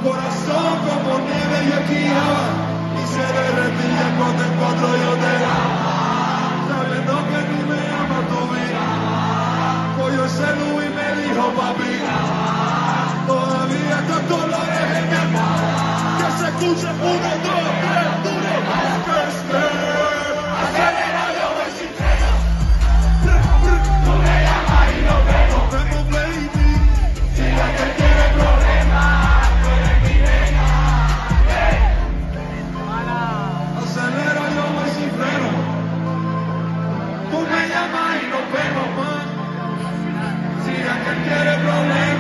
corazón como nieve y esquiaba, y se derretía cuando en cuatro yo te daba, sabiendo que ni me ama tu vida. Cogió el celu y me dijo papi, todavía estos colores en mi almohada, que se escuche 1, 2, 3, duro, que esté. Acelera, yo voy sin freno. Tú me llamas y nos vemos, baby. Si la que tiene problemas, tú eres mi nena. Acelera, yo voy sin freno. Tú me llamas y nos vemos, man. Si la que quiere problemas.